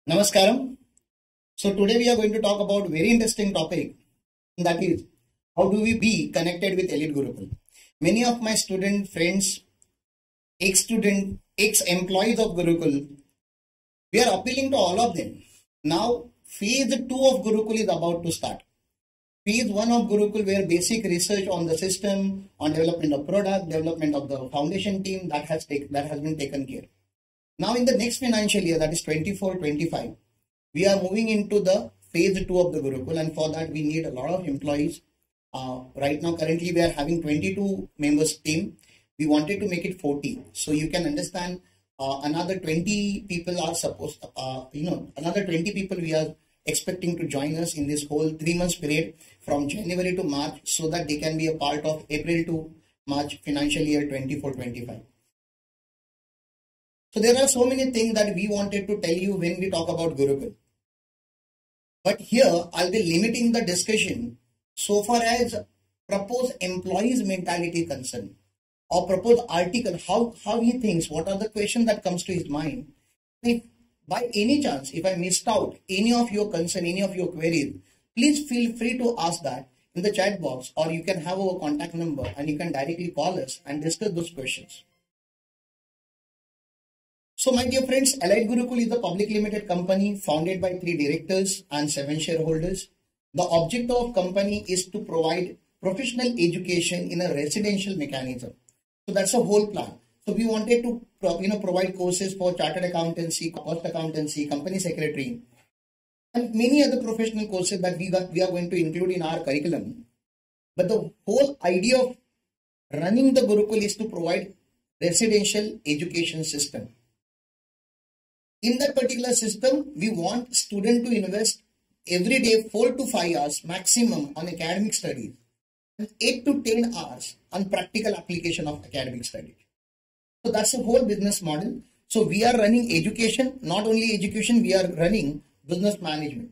Namaskaram. So today we are going to talk about very interesting topic, that is how do we be connected with Elite Gurukul. Many of my student friends, ex-employees of Gurukul, we are appealing to all of them. Now phase 2 of Gurukul is about to start. Phase 1 of Gurukul, where basic research on the system, on development of product, development of the foundation team, that has been taken care. Now in the next financial year, that is 24-25, we are moving into the phase 2 of the Gurukul, and for that we need a lot of employees. Right now currently we are having 22 members team. We wanted to make it 40. So you can understand another 20 people are supposed, another 20 people we are expecting to join us in this whole 3 months period from January to March, so that they can be a part of April to March financial year 24-25. So there are so many things that we wanted to tell you when we talk about Gurukul. But here I'll be limiting the discussion so far as proposed employees mentality concerned, or proposed article, how he thinks, what are the questions that comes to his mind. If by any chance, if I missed out any of your concern, any of your queries, please feel free to ask that in the chat box, or you can have our contact number and you can directly call us and discuss those questions. So my dear friends, Elite Gurukul is a public limited company founded by 3 directors and 7 shareholders. The objective of company is to provide professional education in a residential mechanism. So that's a whole plan. So we wanted to provide courses for chartered accountancy, cost accountancy, company secretary, and many other professional courses that we are going to include in our curriculum. But the whole idea of running the Gurukul is to provide residential education system. In that particular system, we want students to invest every day 4 to 5 hours maximum on academic studies and 8 to 10 hours on practical application of academic studies. So that's the whole business model. So we are running education, not only education, we are running business management.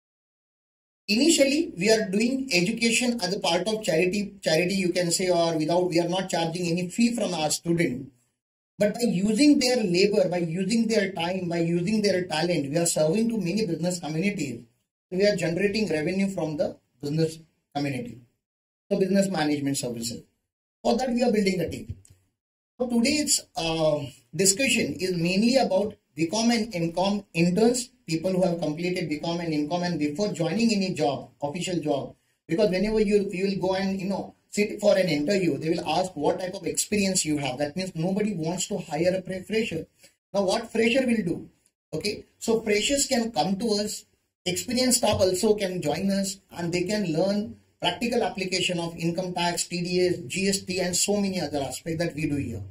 Initially, we are doing education as a part of charity you can say, or we are not charging any fee from our student. But by using their labor, by using their time, by using their talent, we are serving to many business communities. We are generating revenue from the business community. So business management services. For that we are building the team. So today's discussion is mainly about BCom and MCom interns, people who have completed BCom and MCom, and before joining any job, official job. Because whenever you will go and sit for an interview, they will ask what type of experience you have. That means nobody wants to hire a fresher. Now what fresher will do? Okay, so freshers can come to us, experienced staff also can join us, and they can learn practical application of income tax, TDS, GST, and so many other aspects that we do here.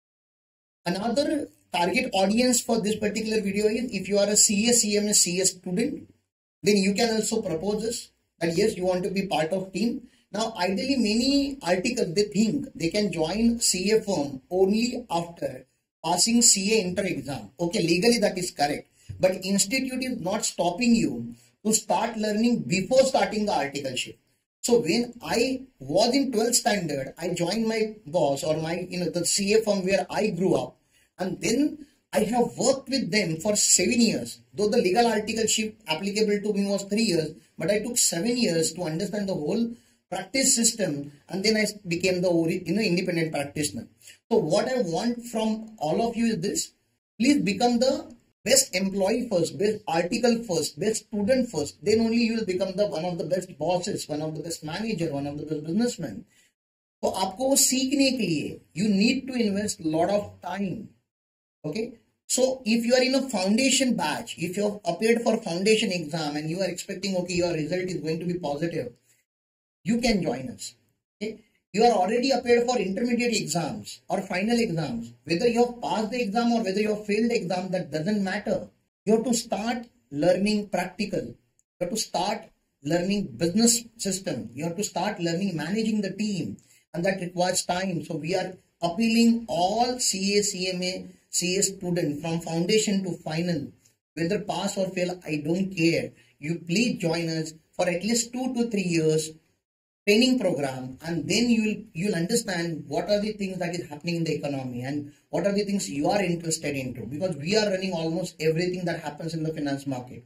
Another target audience for this particular video is if you are a CA, CMA, CS student, then you can also propose us that yes, you want to be part of team. Now, ideally, many articles, they think they can join CA firm only after passing CA inter exam. Okay, legally that is correct. But institute is not stopping you to start learning before starting the articleship. So when I was in 12th standard, I joined my boss or the CA firm where I grew up. And then I have worked with them for 7 years. Though the legal articleship applicable to me was 3 years, but I took 7 years to understand the whole practice system, and then I became the independent practitioner. So what I want from all of you is this: please become the best employee first, best article first, best student first. Then only you will become one of the best bosses, one of the best manager, one of the best businessmen. So आपको सीखने के लिए you need to invest lot of time. Okay. So if you are in a foundation batch, if you have appeared for foundation exam and you are expecting your result is going to be positive, you can join us. Okay? You are already appeared for intermediate exams or final exams. Whether you have passed the exam or whether you have failed the exam, that doesn't matter. You have to start learning practical. You have to start learning business system. You have to start learning managing the team, and that requires time. So we are appealing all CA, CMA, CS students from foundation to final. Whether pass or fail, I don't care. You please join us for at least 2 to 3 years. training program, and then you'll understand what are the things that is happening in the economy and what are the things you are interested into, because we are running almost everything that happens in the finance market.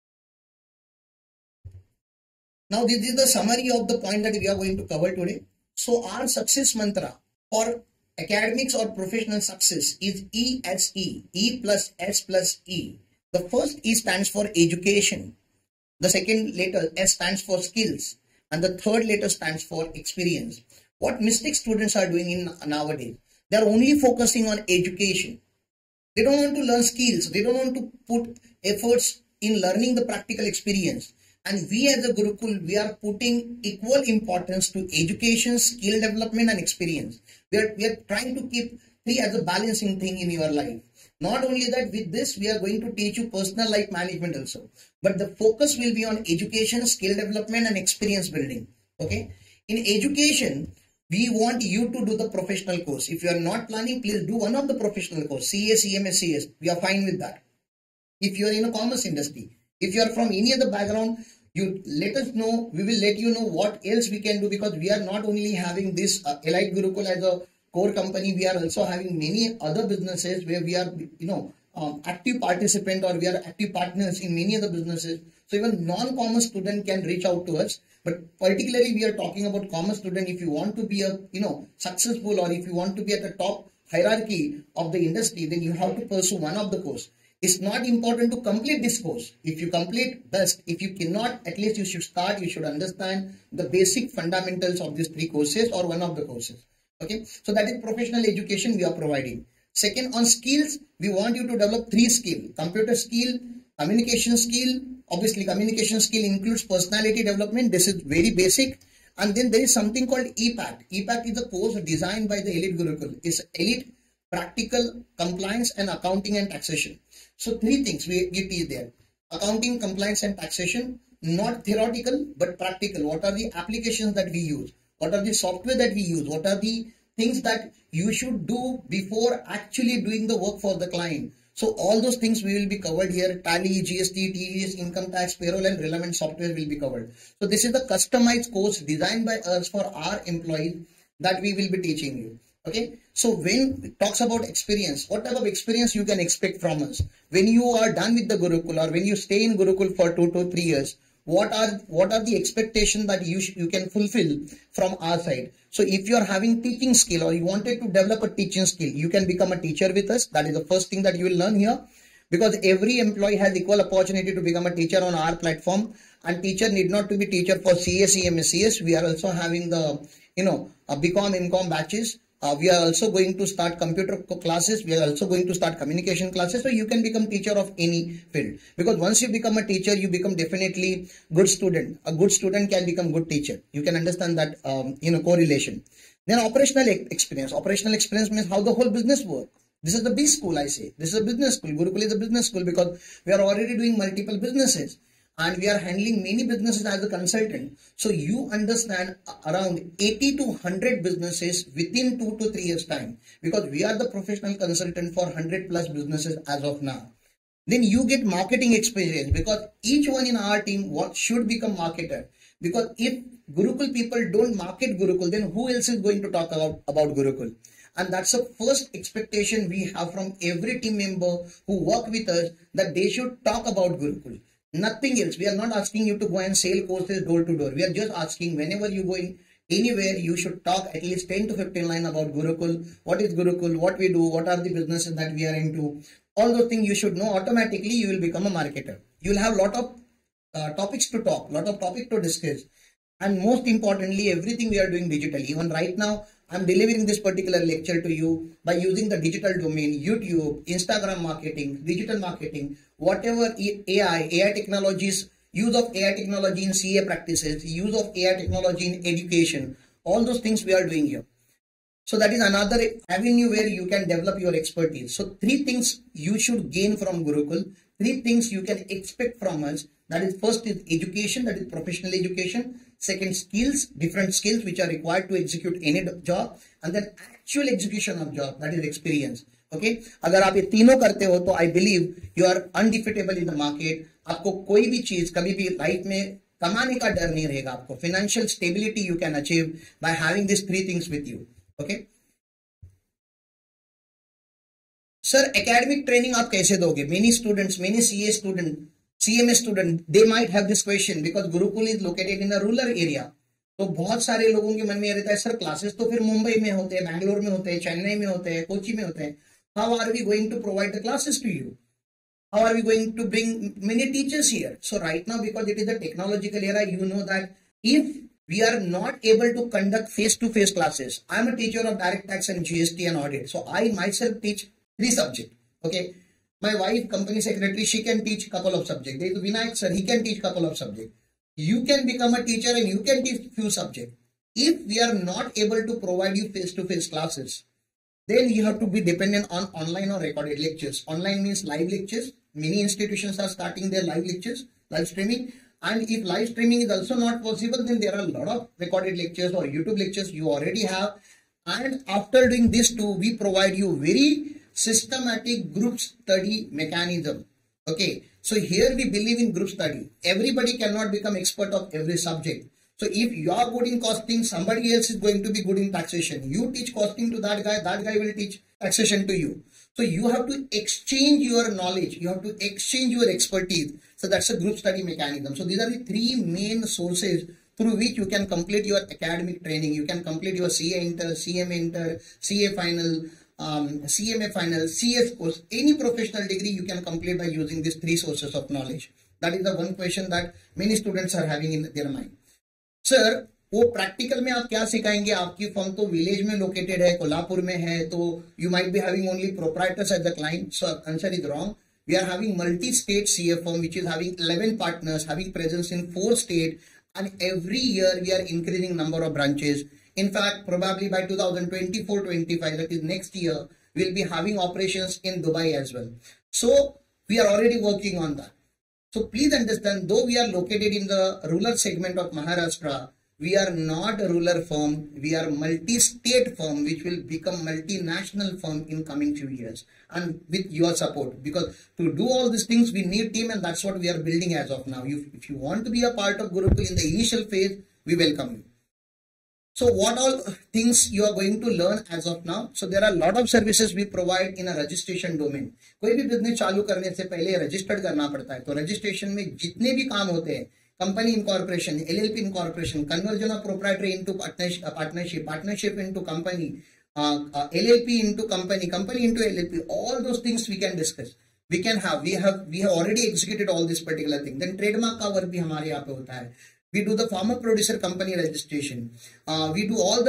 Now this is the summary of the point that we are going to cover today. So our success mantra for academics or professional success is ESE, E plus S plus E. The first E stands for education, the second letter S stands for skills, and the third letter stands for experience. What mistake students are doing in nowadays, they are only focusing on education. They don't want to learn skills. They don't want to put efforts in learning the practical experience. And we as a Gurukul, we are putting equal importance to education, skill development and experience. We are trying to keep three as a balancing thing in your life. Not only that, with this, we are going to teach you personal life management also. But the focus will be on education, skill development and experience building. Okay. In education, we want you to do the professional course. If you are not planning, please do one of the professional course, CA, CMS, CS. We are fine with that. If you are in a commerce industry, if you are from any other background, you let us know. We will let you know what else we can do, because we are not only having this Elite Gurukul as a core company, we are also having many other businesses where we are, active participant, or we are active partners in many other businesses. So even non-commerce student can reach out to us. But particularly we are talking about commerce student. If you want to be a, successful, or if you want to be at the top hierarchy of the industry, then you have to pursue one of the course. It's not important to complete this course. If you complete, best. If you cannot, at least you should start. You should understand the basic fundamentals of these three courses or one of the courses. Okay. So that is professional education we are providing. Second, on skills, we want you to develop three skills: computer skill, communication skill. Obviously, communication skill includes personality development. This is very basic. And then there is something called EPAT. EPAT is a course designed by the Elite Gurukul. It's Elite Practical, Compliance and Accounting and Taxation. So three things we teach there: accounting, compliance and taxation. Not theoretical but practical. What are the applications that we use? What are the software that we use? What are the things that you should do before actually doing the work for the client? So all those things we will be covered here. Tally, GST, TDS, income tax, payroll and relevant software will be covered. So this is the customized course designed by us for our employees that we will be teaching you. Okay. So when it talks about experience, what type of experience you can expect from us? When you are done with the Gurukul, or when you stay in Gurukul for 2 to 3 years, what are the expectations that you can fulfill from our side? So if you are having teaching skill, or you wanted to develop a teaching skill, you can become a teacher with us. That is the first thing that you will learn here, because every employee has equal opportunity to become a teacher on our platform. And teacher need not to be teacher for CA, CMS, CS. We are also having the BCom, MCom batches. We are also going to start computer classes. We are also going to start communication classes. So you can become teacher of any field, because once you become a teacher, you become definitely good student. A good student can become good teacher. You can understand that correlation. Then operational experience. Operational experience means how the whole business works. This is the B school, I say. This is a business school. Gurukul is a business school because we are already doing multiple businesses. And we are handling many businesses as a consultant. So you understand around 80 to 100 businesses within 2 to 3 years time, because we are the professional consultant for 100 plus businesses as of now. Then you get marketing experience, because each one in our team should become marketer. Because if Gurukul people don't market Gurukul, then who else is going to talk about Gurukul? And that's the first expectation we have from every team member who work with us, that they should talk about Gurukul. Nothing else. We are not asking you to go and sell courses door to door. We are just asking, whenever you going anywhere, you should talk at least 10 to 15 lines about Gurukul. What is Gurukul? What we do? What are the businesses that we are into? All those things you should know. Automatically, you will become a marketer. You will have a lot of topics to talk, lot of topics to discuss. And most importantly, everything we are doing digitally. Even right now, I'm delivering this particular lecture to you by using the digital domain, YouTube, Instagram marketing, digital marketing, whatever AI technologies, use of AI technology in CA practices, use of AI technology in education, all those things we are doing here. So that is another avenue where you can develop your expertise. So three things you should gain from Gurukul, three things you can expect from us. That is, first is education, that is professional education. Second, skills, different skills which are required to execute any job. And then actual execution of job, that is experience. Okay, अगर आप ये तीनों करते हो तो I believe you are undefeatable in the market. आपको कोई भी चीज कभी भी लाइफ में कमाने का डर नहीं रहेगा आपको. Financial stability you can achieve by having this 3 things with you. Okay sir, academic training आप कैसे दोगे? Many students, many CA student, CMA student, they might have this question because Gurukul is located in a rural area. तो बहुत सारे लोगों के मन में रहता है सर क्लासेस तो फिर मुंबई में होते हैं, बैंगलोर में होते हैं, चेन्नई में होते हैं, कोची में होते हैं. How are we going to provide the classes to you? How are we going to bring many teachers here? So right now, because it is a technological era, you know that if we are not able to conduct face-to-face classes, I am a teacher of direct tax and GST and audit. So I myself teach 3 subjects. Okay. My wife, company secretary, she can teach couple of subjects. There is Vinayak sir, he can teach couple of subjects. You can become a teacher and you can teach few subjects. If we are not able to provide you face-to-face classes, then you have to be dependent on online or recorded lectures. Online means live lectures. Many institutions are starting their live lectures, live streaming. And if live streaming is also not possible, then there are a lot of recorded lectures or YouTube lectures you already have. And after doing this too, we provide you very systematic group study mechanism. Okay. So here we believe in group study. Everybody cannot become expert of every subject. So if you are good in costing, somebody else is going to be good in taxation. You teach costing to that guy will teach taxation to you. So you have to exchange your knowledge. You have to exchange your expertise. So that's a group study mechanism. So these are the 3 main sources through which you can complete your academic training. You can complete your CA Inter, CMA Inter, CA Final, CMA Final, CS course. Any professional degree you can complete by using these 3 sources of knowledge. That is the one question that many students are having in their mind. Sir वो practical में आप क्या सिखाएंगे? आपकी firm तो village में located है, कोल्हापुर में है, तो you might be having only proprietors at the client. So answer is wrong. We are having multi state CA firm which is having 11 partners, having presence in 4 states, and every year we are increasing number of branches. In fact, probably by 2024-25, that is next year, we'll be having operations in Dubai as well. So we are already working on that. So please understand, though we are located in the rural segment of Maharashtra, we are not a rural firm. We are multi-state firm, which will become multinational firm in coming few years. And with your support, because to do all these things, we need team, and that's what we are building as of now. If you want to be a part of Gurukul in the initial phase, we welcome you. So what all things you are going to learn as of now? So there are a lot of services we provide in a registration domain. कोई भी business चालू करने से पहले registered करना पड़ता है. तो रजिस्ट्रेशन में जितने भी काम होते हैं, company incorporation, LLP incorporation, conversion of proprietary into partnership, partnership into company, LLP into company, company into LLP, all those things we can discuss. We have already executed all this particular thing. Then trademark का work भी हमारे यहाँ पे होता है. We do the farmer producer company registration. We do all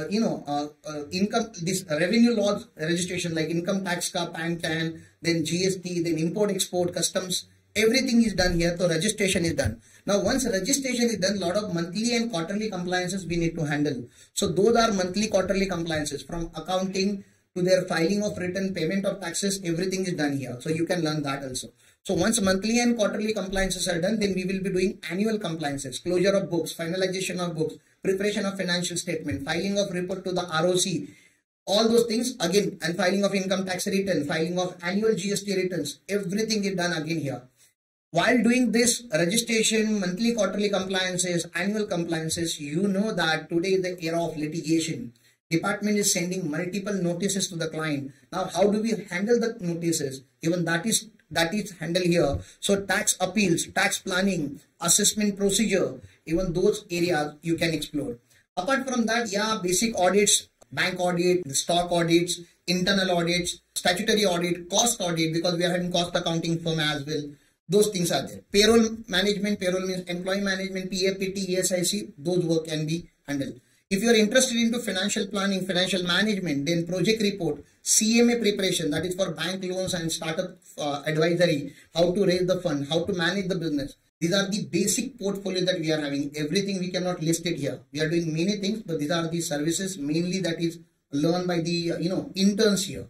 the income, this revenue laws registration, like income tax ka, PAN, TAN, then GST, then import export, customs. Everything is done here. So registration is done. Now once registration is done, lot of monthly and quarterly compliances we need to handle. So those are monthly, quarterly compliances, from accounting to their filing of return, payment of taxes. Everything is done here. So you can learn that also. So once monthly and quarterly compliances are done, then we will be doing annual compliances, closure of books, finalization of books, preparation of financial statement, filing of report to the ROC, all those things again, and filing of income tax return, filing of annual GST returns. Everything is done again here. While doing this registration, monthly, quarterly compliances, annual compliances, you know that today is the era of litigation. Department is sending multiple notices to the client. Now, how do we handle the notices? Even that is handled here. So tax appeals, tax planning, assessment procedure, even those areas you can explore. Apart from that, yeah, basic audits, bank audit, stock audits, internal audits, statutory audit, cost audit, because we are having cost accounting firm as well. Those things are there. Payroll management, payroll means employee management, PAPT, ESIC, those work can be handled. If you are interested into financial planning, financial management, then project report, CMA preparation, that is for bank loans and startup advisory, how to raise the fund, how to manage the business. These are the basic portfolio that we are having. Everything we cannot list it here. We are doing many things, but these are the services mainly that is learned by the interns here.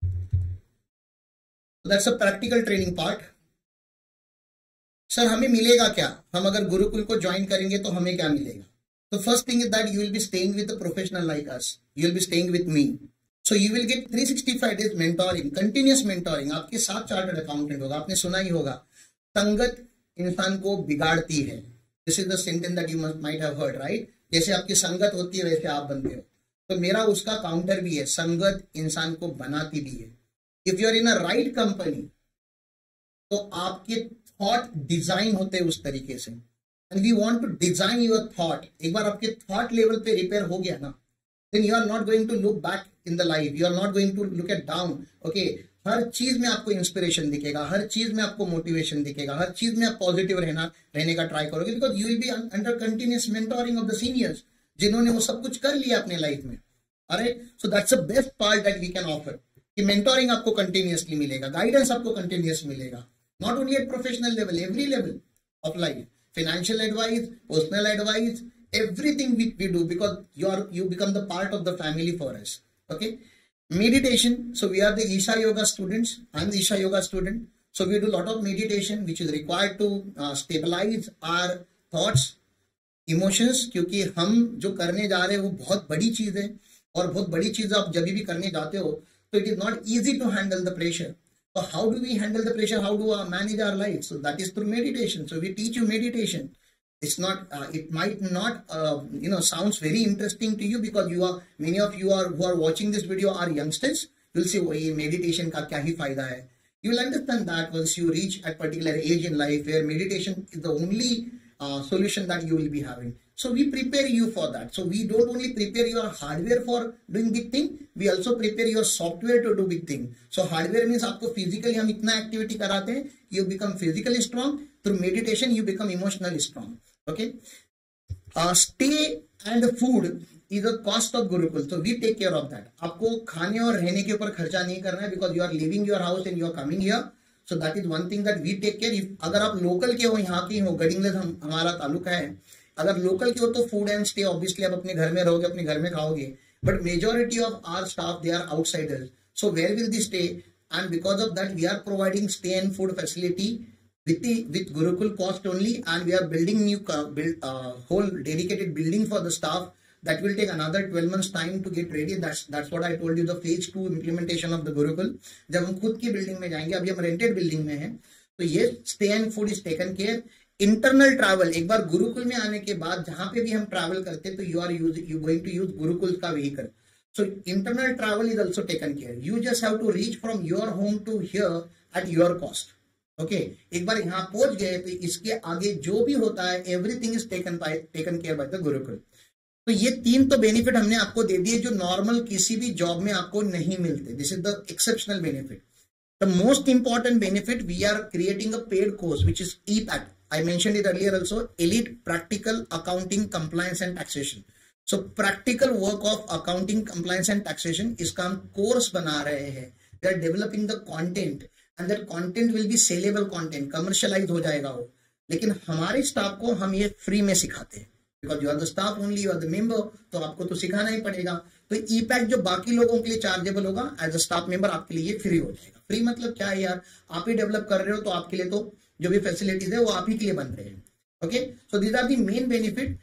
So that's a practical training part. Sir हमें मिलेगा क्या? हम अगर गुरुकुल को join करेंगे तो हमें क्या मिलेगा? So first thing is that you will be staying with a professional like us. You will be staying with me. So you will get 365 days mentoring, continuous mentoring. आपके साथ चार्टर्ड अकाउंटेंट होगा. आपने सुना ही होगा, संगत इंसान को बिगाड़ती है. This is the sentence that you might have heard, right? जैसे आपकी संगत होती है वैसे आप बनते हो, तो मेरा उसका काउंटर भी है, संगत इंसान को बनाती भी है। If you are in a right company तो आपके थॉट डिजाइन होते हैं उस तरीके से, and we want to design your thought. एक बार आपके थॉट लेवल पे रिपेयर हो गया ना, then you are not going to look back in the life, you are not going to look at down, okay? हर चीज में आपको इंस्पिरेशन दिखेगा, हर चीज में आपको मोटिवेशन दिखेगा, हर चीज में आप पॉजिटिव रहने का ट्राई करोगे, because you will be under continuous mentoring of the seniors जिन्होंने वो सब कुछ कर लिया अपने लाइफ में। अरे so that's the best part that we can offer, कि मेंटोरिंग आपको कंटिन्यूसली मिलेगा, गाइडेंस आपको कंटिन्यूस मिलेगा, not only at professional level, every level of life, financial advice, personal advice, everything we do, because you become the part of the family for us. Okay? Meditation. So we are the Isha Yoga students. I'm the Isha Yoga student. So we do a lot of meditation which is required to stabilize our thoughts, emotions, क्योंकि हम जो करने जा रहे हैं वो बहुत बड़ी चीज है, और बहुत बड़ी चीज आप जब भी करने जाते हो तो it is not easy to handle the pressure. So how do we handle the pressure? How do we manage our life? So that is through meditation. So we teach you meditation. It's not, it might not, sounds very interesting to you, because many of you who are watching this video are youngsters. You'll say, oh, ये meditation का क्या ही फायदा है? You will understand that once you reach a particular age in life where meditation is the only solution that you will be having. So we prepare you for that. So we don't only prepare your hardware for doing big thing, we also prepare your software to do big thing. So hardware means आपको physically हम इतना activity कराते हैं, you become physically strong. Through meditation you become emotionally strong. Okay? Stay and food is a cost of Gurukul. So we take care of that. आपको खाने और रहने के ऊपर खर्चा नहीं करना है, because you are leaving your house and you are coming here. So that is one thing that we take care. अगर आप लोकल के हो, यहाँ के हो, गडिंगलज हमारा तालुका है, अगर लोकल के हो तो फूड एंड स्टे ऑब्वियसली आप अपने घर में रहोगे, अपने घर में खाओगे, but majority of our staff they are outsiders, so where will they stay? And because of that we are providing stay and food facility with Gurukul cost only, and we are building new whole dedicated building for the staff that will take another 12 months time to get ready. That's what I told you, the phase 2 implementation of the Gurukul. जब हम खुद की building में जाएंगे, अभी हम rented building में हैं, तो ये stay and food is taken care. Internal travel, एक बार गुरुकुल में आने के बाद जहां पे भी हम ट्रैवल करते हैं तो you going to use Gurukul का vehicle, so internal travel is also taken care. You just have to reach from your home to here at your cost. Okay, एक बार यहाँ पहुंच गए तो इसके आगे जो भी होता है everything is taken care by the Gurukul. तो ये 3 तो बेनिफिट हमने आपको दे दिए जो नॉर्मल किसी भी जॉब में आपको नहीं मिलते। This is the exceptional benefit. The most important benefit, we are creating a paid course which is EPAC. I mentioned it earlier also, Elite Practical Accounting Compliance and Taxation. So practical work of accounting, compliance and taxation, इसका हम course बना रहे हैं। We are developing the content and that content will be sellable content, commercialize हो जाएगा वो, लेकिन हमारे स्टाफ को हम ये फ्री में सिखाते हैं, because you are the staff only, you are the member, तो आपको तो सिखाना ही पड़ेगा। तो EPAC जो बाकी लोगों के लिए चार्जेबल होगा, एज अ स्टाफ मेंबर आपके लिए फ्री हो जाएगा। फ्री मतलब क्या है यार, आप ही डेवलप कर रहे हो तो आपके लिए तो जो भी फैसिलिटीज है वो आप ही के लिए बन रहे हैं। Okay, so these are the main benefit.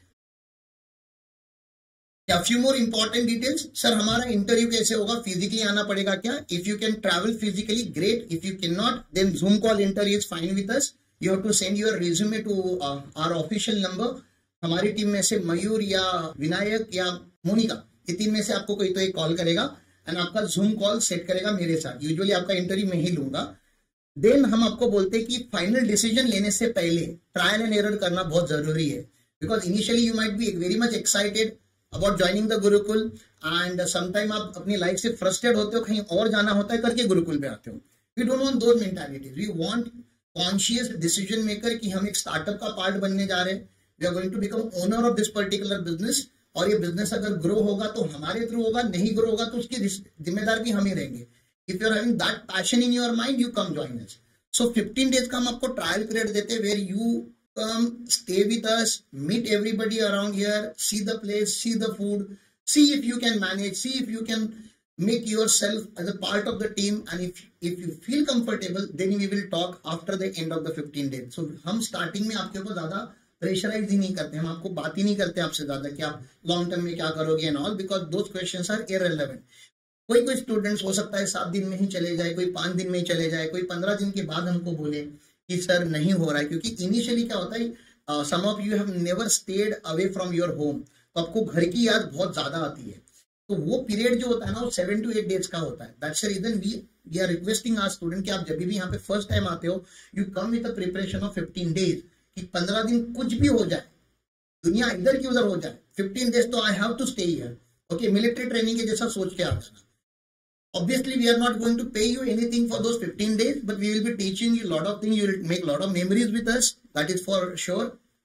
Few more important details. Sir हमारा इंटरव्यू कैसे होगा, फिजिकली आना पड़ेगा क्या? If you can travel physically great, if you can not then zoom call interview is fine with us. You have to send your resume to our official number. हमारी team में से मयूर या विनायक या मोनिका, ये 3 में से आपको कोई तो एक कॉल करेगा एंड आपका जूम कॉल सेट करेगा मेरे साथ। यूजुअली आपका इंटरव्यू मैं ही लूंगा। देन हम आपको बोलते हैं कि फाइनल डिसीजन लेने से पहले ट्रायल एंड एरर करना बहुत जरूरी है, because initially you might be very much excited about joining the Gurukul and sometime आप अपनी लाइफ से फ्रस्ट्रेट होते हो, कहीं और जाना होता है करके गुरुकुल में आते हो। We don't want those mentalities, we want conscious decision maker कि हम एक स्टार्टअप का पार्ट बनने जा रहे हैं। We are going to become owner of this particular business, और ये बिजनेस अगर ग्रो होगा तो हमारे थ्रू होगा, नहीं ग्रो होगा तो उसकी जिम्मेदार भी हम ही रहेंगे। If you are having that passion in your mind, you come join us. So 15 days का हम आपको ट्रायल पीरियड देते हैं, where you come, stay with us, meet everybody around here, see the place, see the food, see if you can manage, see if you can make yourself as a part of the team, and if you feel comfortable, then we will talk after the end of the 15 days. So हम starting में आपके ऊपर ज्यादा pressurise ही नहीं करते, हम आपको बात ही नहीं करते आपसे ज्यादा कि आप लॉन्ग टर्म में क्या करोगे and all, because those questions are irrelevant. कोई स्टूडेंट्स हो सकता है 7 दिन में ही चले जाए, कोई 5 दिन में ही चले जाए, कोई 15 दिन के बाद हमको बोले कि सर नहीं हो रहा है, क्योंकि इनिशियली क्या होता है some of you have never stayed away from your home, तो आपको घर की याद बहुत ज्यादा आती है। तो वो पीरियड जो होता है ना वो 7 to 8 डेज का होता है। That's the reason we are requesting our student कि आप जब भी यहाँ पे फर्स्ट टाइम आते हो you come with a preparation of 15 days, कि 15 दिन कुछ भी हो जाए, दुनिया इधर की उधर हो जाए, 15 डेज तो I have to stay here. Okay, military training के जैसा सोच के आ जाना। Obviously, we are not going to pay you anything for those 15 days, but we will be teaching you a lot of things. You will make a lot of memories with us. That is for sure.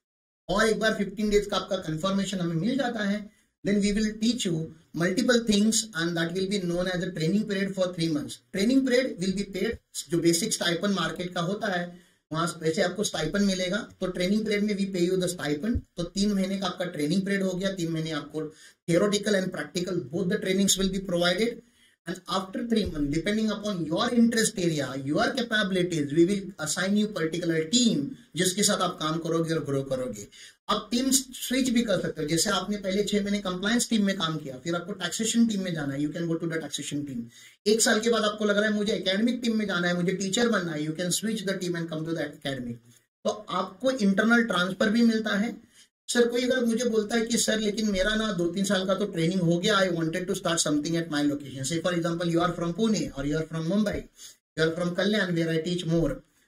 और एक बार 15 days का आपका confirmation हमें मिल जाता है, then we will teach you multiple things and that will be known as a training period for 3 months. Training period will be paid, जो basic stipend market का होता है वहां वैसे आपको स्टाइपन मिलेगा। तो ट्रेनिंग पीरियड में we pay you the stipend. तो 3 महीने का आपका ट्रेनिंग पीरियड हो गया, 3 महीने आपको theoretical and practical both the trainings will be provided. And after 3 months, depending upon your interest area, your capabilities, we will assign you particular team जिसके साथ आप काम करोगे और ग्रो करोगे। आप टीम स्विच भी कर सकते हो, जैसे आपने पहले 6 महीने कंप्लायंस टीम में काम किया, फिर आपको टैक्सेशन टीम में जाना है, you can go to the taxation team. 1 साल के बाद आपको लग रहा है मुझे एकेडमिक टीम में जाना है, मुझे टीचर बनना है, you can switch the team and come to the academic. तो आपको इंटरनल ट्रांसफर भी मिलता है। सर कोई अगर मुझे बोलता है कि सर लेकिन मेरा ना 2-3 साल का तो ट्रेनिंग हो गया, I wanted to start something at my location, say for example you are from Pune और you are from Mumbai, you are from Kalyan where I teach more,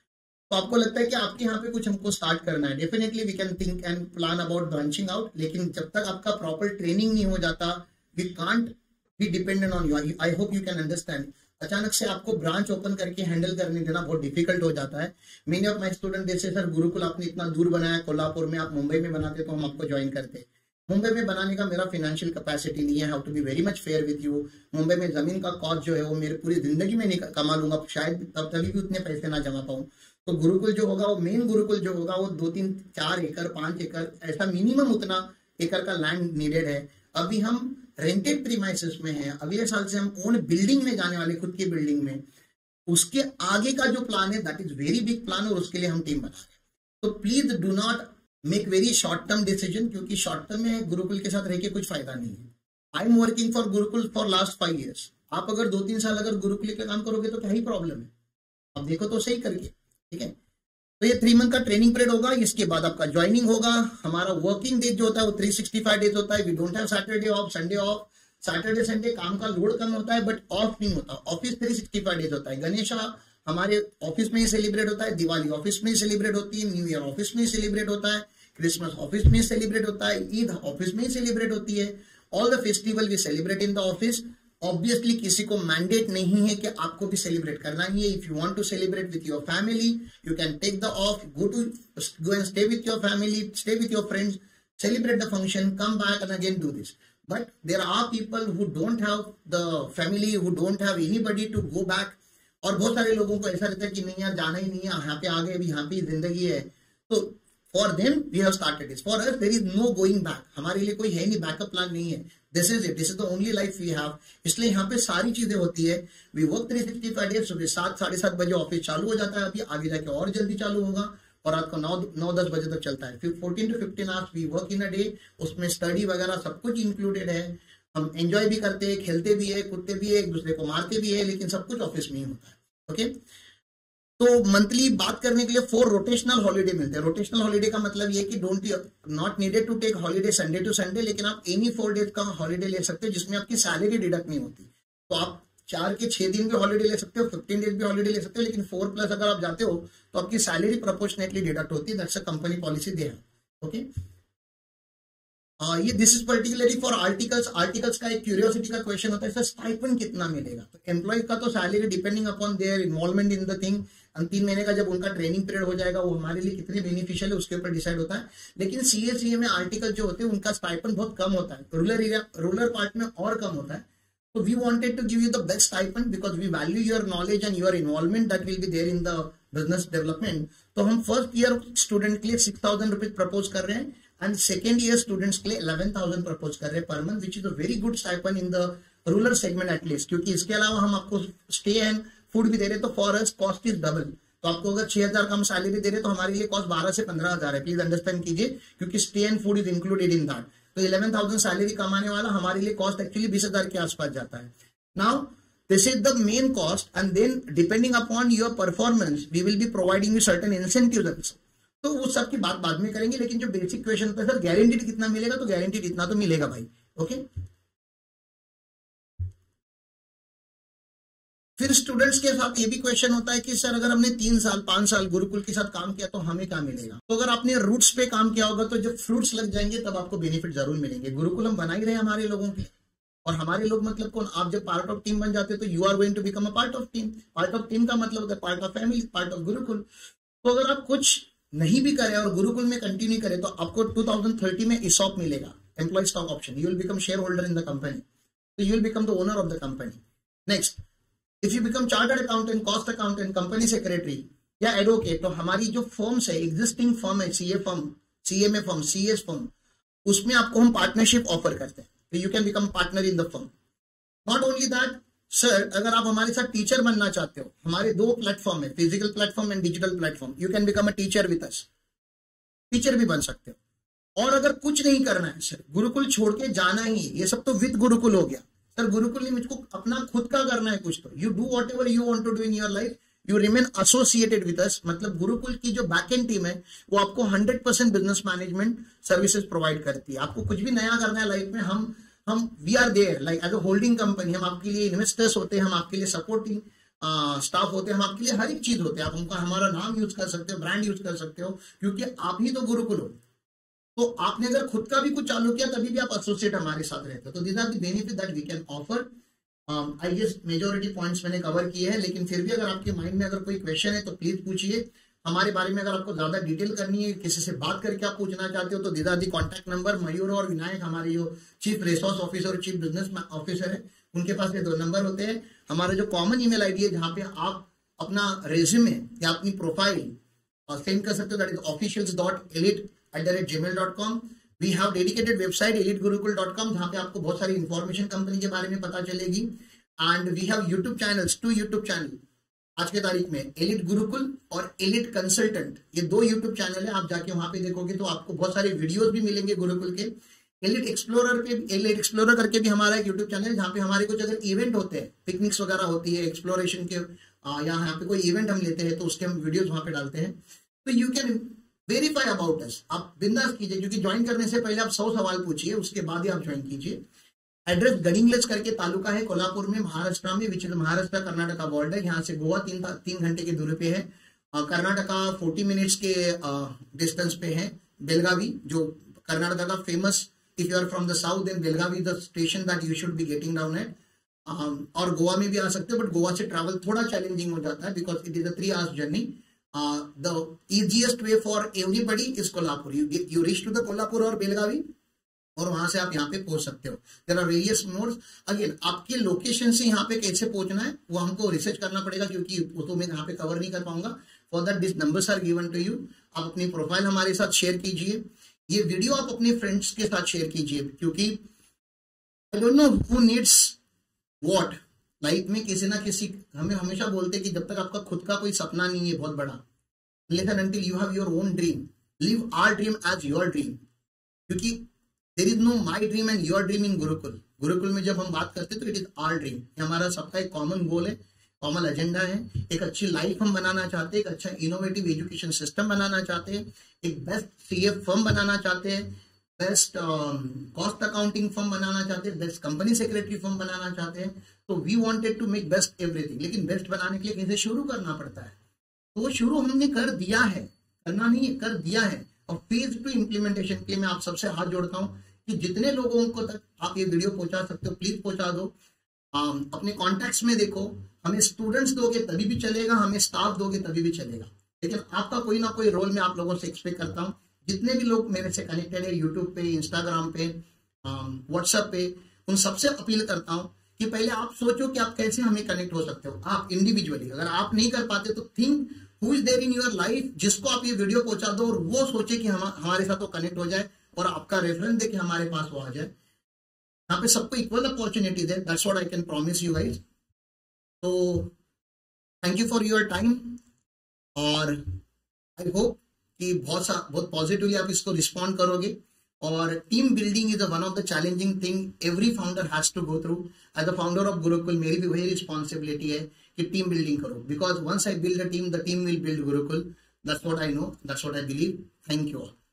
तो आपको लगता है कि आपके यहाँ पे कुछ हमको स्टार्ट करना है, definitely we can think and plan about branching out. लेकिन जब तक आपका प्रॉपर ट्रेनिंग नहीं हो जाता, we can't be dependent on you. I hope you can understand. अचानक से आपको ब्रांच ओपन करके हैंडल करने देना बहुत डिफिकल्ट हो जाता है। मेनी ऑफ माय स्टूडेंट जैसे सर गुरुकुल आपने इतना दूर बनाया कोल्हापुर में, आप मुंबई में बनाते तो हम आपको ज्वाइन करते। मुंबई में बनाने का मेरा फाइनेंशियल कैपेसिटी नहीं है, how to be very much fair with you. Mumbai में जमीन का कॉस्ट जो है वो मेरी पूरी जिंदगी में नहीं कमा लूंगा, शायद तभी भी उतने पैसे ना जमा पाऊं। तो गुरुकुल जो होगा वो मेन गुरुकुल जो होगा वो 2-3-4 एकड़ 5 एकड़ ऐसा मिनिमम उतना एकड़ का लैंड नीडेड है। अभी हम रेंटेड प्रीमाइसेस में है, अगले साल से हम ओन बिल्डिंग में जाने वाले, खुद की बिल्डिंग में। उसके आगे का जो प्लान है that is very big plan, और उसके लिए हम टीम बना रहे हैं। तो please do not make very short term decision, क्योंकि शॉर्ट टर्म में गुरुकुल के साथ रह के कुछ फायदा नहीं है। I am working for Gurukul for last 5 years। आप अगर 2-3 साल अगर गुरुकुल का काम करोगे तो क्या ही प्रॉब्लम है, अब देखो तो सही करके, ठीक है। तो ये 3 मंथ का ट्रेनिंग पीरियड होगा, इसके बाद आपका ज्वाइनिंग होगा। हमारा वर्किंग डेज जो होता है वो 365 डेज होता है। We don't have Saturday off, Sunday off. Saturday Sunday काम का लोड कम होता है बट ऑफ नहीं होता। ऑफिस 365 डेज होता है। गणेशा हमारे ऑफिस में ही सेलिब्रेट होता है, दिवाली ऑफिस में ही सेलिब्रेट होती है, न्यू ईयर ऑफिस में ही सेलिब्रेट होता है, क्रिसमस ऑफिस में ही सेलिब्रेट होता है, ईद ऑफिस में ही सेलिब्रेट होती है। All the festival we celebrate in the office. Obviously किसी को मैंडेट नहीं है कि आपको भी सेलिब्रेट करना ही है। If you want to celebrate with your family you can take the off, go and stay with your family, stay with your friends, celebrate the function, come back and again do this. But there are people who don't have the family, who don't have anybody to go back. और बहुत सारे लोगों को ऐसा रहता है कि नहीं यार जाना ही नहीं है, यहाँ पे आ गए, अभी यहाँ पे जिंदगी है। तो for them we have started this. For us there is no going back. हमारे लिए कोई है नहीं, बैकअप प्लान नहीं है। This is it. This is the only life we have. इसलिए यहाँ पे सारी चीजें होती है। We work 365 days। सुबह 7-7:30 बजे ऑफिस चालू हो जाता है, अभी आगे जाके और जल्दी चालू होगा, और रात को 9-10 बजे तक चलता है। फिर 14 to 15 hours we work in a day. उसमें स्टडी वगैरह सब कुछ इंक्लूडेड है। हम एंजॉय भी करते हैं, खेलते भी है, कूदते भी है, एक दूसरे को मारते भी है, लेकिन सब कुछ ऑफिस में ही होता है। ओके, तो मंथली बात करने के लिए 4 रोटेशनल हॉलीडे मिलते हैं। रोटेशनल हॉलीडे का मतलब ये कि not needed to take holiday Sunday to Sunday, लेकिन आप एनी 4 डेज का हॉलीडे ले सकते हो जिसमें आपकी सैलरी डिडक्ट नहीं होती। तो आप 4 के 6 दिन भी हॉलीडे ले सकते हो, 15 डेज भी हॉलीडे ले सकते हो, लेकिन 4+ अगर आप जाते हो तो आपकी सैलरी प्रोपोर्शनेटली डिडक्ट होती है। दैट्स अ कंपनी पॉलिसी दे है। ओके, ये this is particularly for articles. Articles का एक क्यूरियोसिटी का क्वेश्चन होता है, सर स्टाइपेंड कितना मिलेगा? तो एम्प्लॉय का तो salary depending upon their involvement in the thing, 3 महीने का जब उनका ट्रेनिंग पीरियड हो जाएगा वो हमारे लिए कितने बेनिफिशियल है उसके ऊपर डिसाइड होता है। लेकिन सीए में आर्टिकल जो होते हैं उनका स्टाइपेंड बहुत कम होता है, रूरल पार्ट में और कम होता है। So we wanted to give you the best stipend because we value your knowledge and your involvement that will be there in the business development. तो हम फर्स्ट ईयर स्टूडेंट के लिए 6,000 रुपीज प्रपोज कर रहे हैं एंड सेकेंड ईयर स्टूडेंट्स के लिए 11,000 propose कर रहे हैं per month, which is a very good stipend in the rural segment at least. क्योंकि इसके अलावा हम आपको स्टे एंड फूड भी दे रहे हैं, तो for us cost is double. तो आपको अगर 6,000 कम सैलरी दे रहे तो हमारे लिए कॉस्ट 12 से 15,000 है। प्लीज अंडरस्टैंड कीजिए, क्योंकि stay and food is included in that. तो 11,000 सैलरी कमाने वाला हमारे लिए कॉस्ट एक्चुअली 20,000 के आसपास जाता है। Now, this is the main cost, and then depending upon your performance, we will be providing you certain incentives also. तो वो सब की बात बाद में करेंगे, लेकिन जो बेसिक क्वेश्चन होता है सर गारंटीड कितना मिलेगा, तो गारंटीड इतना तो मिलेगा भाई। ओके, फिर स्टूडेंट्स के साथ ये भी क्वेश्चन होता है कि सर अगर हमने 3 साल 5 साल गुरुकुल के साथ काम किया तो हमें क्या मिलेगा। तो अगर आपने रूट्स पे काम किया होगा तो जब फ्रूट्स लग जाएंगे तब आपको बेनिफिट जरूर मिलेंगे। गुरुकुल हम बना ही रहे हमारे लोगों के, और हमारे लोग मतलब कौन, आप जब पार्ट ऑफ टीम बन जाते तो you are going to become a part of team. Part of team का मतलब होता है part of family, part of Gurukul. तो अगर आप कुछ नहीं भी करें और गुरुकुल में कंटिन्यू करें तो आपको 2030 में ESOP मिलेगा, employee stock option. You will become share holder in the company, तो you will become the owner of the company. Next, if you become chartered accountant, cost accountant, company secretary या advocate, तो हमारी जो firms है, existing firm है, CA firm, CMA firm, CS firm, उसमें आपको हम पार्टनरशिप ऑफर करते हैं, तो you can become partner in the firm. Not only that sir, अगर आप हमारे साथ टीचर बनना चाहते हो, हमारे 2 प्लेटफॉर्म है, physical platform and digital platform, you can become a teacher with us, teacher भी बन सकते हो। और अगर कुछ नहीं करना है सर, गुरुकुल छोड़ के जाना ही, ये सब तो विद गुरुकुल हो गया सर, गुरुकुल नहीं, मुझको अपना खुद का करना है कुछ, तो you do whatever you want to do in your life, you remain associated with us. मतलब गुरुकुल की जो बैकएंड टीम है वो आपको 100% बिजनेस मैनेजमेंट सर्विसेज प्रोवाइड करती है। आपको कुछ भी नया करना है लाइफ में, हम we are there like as a holding company, हम आपके लिए इन्वेस्टर्स होते हैं, हम आपके लिए सपोर्टिंग स्टाफ होते हैं, हम आपके लिए हर एक चीज होते हैं। आप उनका हमारा नाम यूज कर सकते हो, ब्रांड यूज कर सकते हो, क्योंकि आप ही तो गुरुकुल हो। तो आपने अगर खुद का भी कुछ चालू किया तभी भी आप एसोसिएट हमारे साथ रहते हो। तो this are the benefit that we can offer. I guess majority points मैंने कवर किए हैं, लेकिन फिर भी अगर आपके माइंड में अगर कोई क्वेश्चन है तो प्लीज पूछिए। हमारे बारे में अगर आपको ज्यादा डिटेल करनी है, किसी से बात करके आप पूछना चाहते हो, तो this are the contact number. Mayur और विनायक हमारे जो चीफ रिसोर्स ऑफिसर और चीफ बिजनेस ऑफिसर है, उनके पास ये 2 नंबर होते हैं। हमारा जो कॉमन ईमेल आईडी है जहाँ पे आप अपना रेज्यूमे या अपनी प्रोफाइल सेंड कर सकते हो, that is officials.elite@gmail.com। We have dedicated website elitegurukul.com, जहाँ पे आपको बहुत सारी इंफॉर्मेशन कंपनी के बारे में पता चलेगी। And we have YouTube channels, 2 YouTube channel आज के तारीख में, एलिट गुरुकुल और एलिट कंसल्टेंट, ये 2 यूट्यूब चैनल है। आप जाके वहां पे देखोगे तो आपको बहुत सारे वीडियोस भी मिलेंगे गुरुकुल के। एलिट एक्सप्लोरर करके भी हमारा एक यूट्यूब चैनल है, जहाँ पे हमारे कुछ अगर इवेंट होते हैं, पिकनिक्स वगैरह होती है एक्सप्लोरेशन के, या यहाँ पे कोई इवेंट हम लेते हैं तो उसके हम वीडियोस वहां पे डालते हैं। तो you can verify about us, आप बिंदास कीजिए, क्योंकि ज्वाइन करने से पहले आप 100 सवाल पूछिए, उसके बाद ही आप ज्वाइन कीजिए। एड्रेस गडिंग्लज करके तालुका है कोल्हापुर में, महाराष्ट्र में, which is Maharashtra Karnataka border. यहाँ से गोवा 3 घंटे की दूरी पे है, कर्नाटका 40 मिनट्स के डिस्टेंस पे है। बेलगावी, जो कर्नाटका का famous, if you are from the south then Belagavi the station that you should be getting down at. और गोवा में भी आ सकते हो, बट गोवा से ट्रैवल थोड़ा चैलेंजिंग हो जाता है because it is a 3 hours journey. The easiest way for everybody is Kolhapur. You reach to the Kolhapur और बेलगावी, और वहां से आप यहाँ पे पहुंच सकते हो। There are various modes. Again, आपके लोकेशन से यहाँ पे कैसे पहुंचना है वो हमको रिसर्च करना पड़ेगा, क्योंकि वो तो मैं यहाँ पे कवर नहीं कर पाऊंगा। For that this numbers are given to you. आप अपनी प्रोफाइल हमारे साथ शेयर कीजिए, ये वीडियो आप अपने फ्रेंड्स के साथ शेयर कीजिए, क्योंकि I don't know who needs what life में। किसी ना किसी, हमें हमेशा बोलते हैं कि जब तक आपका खुद का कोई सपना नहीं है बहुत बड़ा, लेकिन until you have your own dream, live our dream as your dream, क्योंकि there is no my dream and your dream in Gurukul. Gurukul में जब हम बात करते हैं तो it is our dream, ये हमारा सबका एक कॉमन गोल है, कॉमन एजेंडा है। एक अच्छी लाइफ हम बनाना चाहते हैं, एक अच्छा इनोवेटिव एजुकेशन सिस्टम बनाना चाहते हैं, एक बेस्ट CA फर्म बनाना चाहते हैं, बेस्ट कॉस्ट अकाउंटिंग फर्म बनाना चाहते हैं, बेस्ट कंपनी सेक्रेटरी फर्म बनाना चाहते हैं। तो we wanted to make best everything, लेकिन बेस्ट बनाने के लिए कैसे शुरू करना पड़ता है, तो वो शुरू हमने कर दिया है, करना नहीं है, कर दिया है। और फेज 2 इम्प्लीमेंटेशन के लिए मैं आप सबसे हाथ जोड़ता हूँ कि जितने लोगों को तक आप ये वीडियो पहुंचा सकते हो प्लीज पहुंचा दो। अपने कॉन्टैक्ट्स में देखो, हमें स्टूडेंट्स दोगे तभी भी चलेगा, हमें स्टाफ दोगे तभी भी चलेगा, लेकिन आपका कोई ना कोई रोल मैं आप लोगों से एक्सपेक्ट करता हूँ। जितने भी लोग मेरे से कनेक्टेड है, यूट्यूब पे, इंस्टाग्राम पे, व्हाट्सएप पे, उन सबसे अपील करता हूँ कि पहले आप सोचो कि आप कैसे हमें कनेक्ट हो सकते हो, आप इंडिविजुअली। अगर आप नहीं कर पाते तो think who is there in your life, जिसको आप ये वीडियो पहुंचा दो और वो सोचे कि हमारे साथ वो कनेक्ट हो जाए और आपका रेफरेंस दे कि हमारे पास वो आ जाए। यहाँ पे सबको इक्वल अपॉर्चुनिटीज है, that's what I can promise you guys. तो thank you for your time, और आई होप कि बहुत पॉजिटिवली आप इसको रिस्पॉन्ड करोगे। और team building is one of the challenging thing every founder has to go through. As a founder of Gurukul मेरी भी वही रिस्पॉन्सिबिलिटी है कि टीम बिल्डिंग करो, because once I build a team, the team will build Gurukul. That's what I know. That's what I believe. Thank you all.